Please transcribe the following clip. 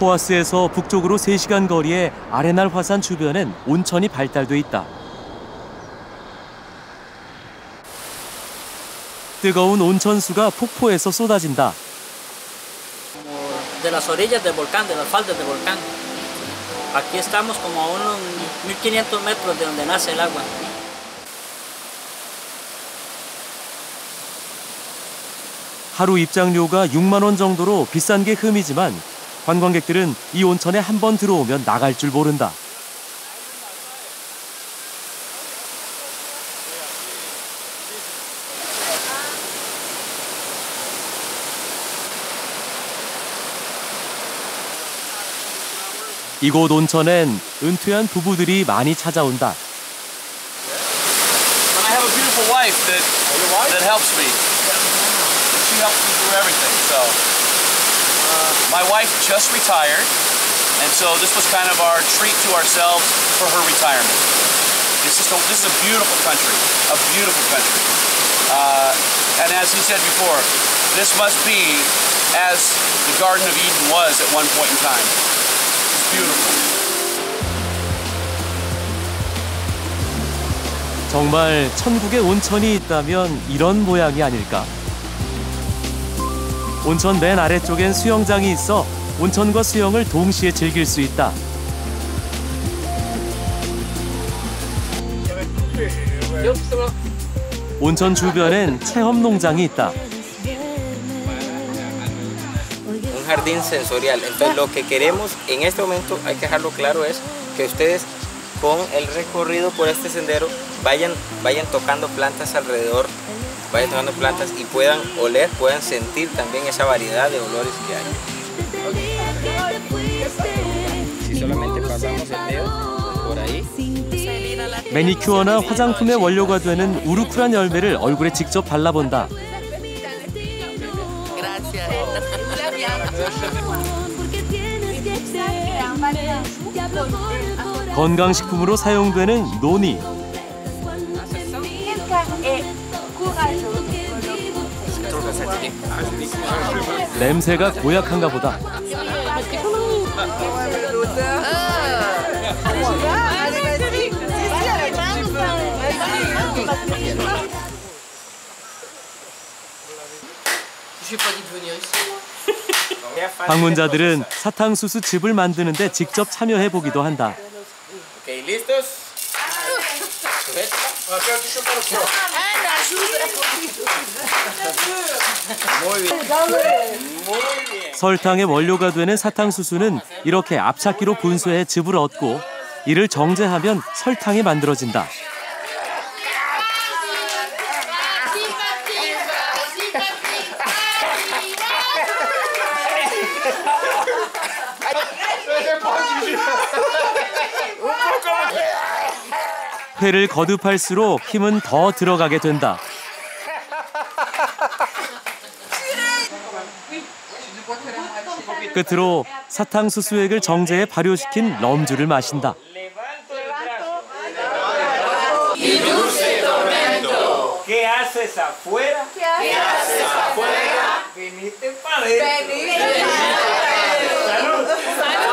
포아스에서 북쪽으로 3시간 거리의 아레날 화산 주변엔 온천이 발달돼 있다. 뜨거운 온천수가 폭포에서 쏟아진다. De las orillas del volcán, de las faldas del volcán. Aquí estamos como a unos 1500 metros de donde nace el agua. 하루 입장료가 6만 원 정도로 비싼 게 흠이지만 관광객들은 이 온천에 한 번 들어오면 나갈 줄 모른다. 이곳 온천엔 은퇴한 부부들이 많이 찾아온다. I have a beautiful wife that helps me. She helps me through everything. So my wife just retired, and so this was kind of our treat to ourselves for her retirement. This is a beautiful country, a beautiful country. And as he said before, this must be as the Garden of Eden was at one point in time. 정말 천국에 온천이 있다면 이런 모양이 아닐까. 온천 맨 아래쪽엔 수영장이 있어 온천과 수영을 동시에 즐길 수 있다. 온천 주변엔 체험 농장이 있다. Jardín sensorial. Entonces lo que queremos en este momento, hay que dejarlo claro, es que ustedes con el recorrido por este sendero vayan tocando plantas alrededor, vayan tocando plantas y puedan oler, puedan sentir también esa variedad de olores que hay. Si solamente pasamos el dedo por ahí. 매니큐어나 화장품의 원료가 되는 우루크란 열매를 얼굴에 직접 발라본다. 건강식품으로 사용되는 노니. 냄새가 고약한가 보다. 방문자들은 사탕수수 즙을 만드는데 직접 참여해보기도 한다. 설탕의 원료가 되는 사탕수수는 이렇게 앞찾기로 분쇄해 즙을 얻고 이를 정제하면 설탕이 만들어진다. 회를 거듭할수록 힘은 더 들어가게 된다. 끝으로 사탕수수액을 정제해 발효시킨 럼주를 마신다. ¿Qué haces afuera? ¿Qué haces afuera? Viniste para adentro. Salud.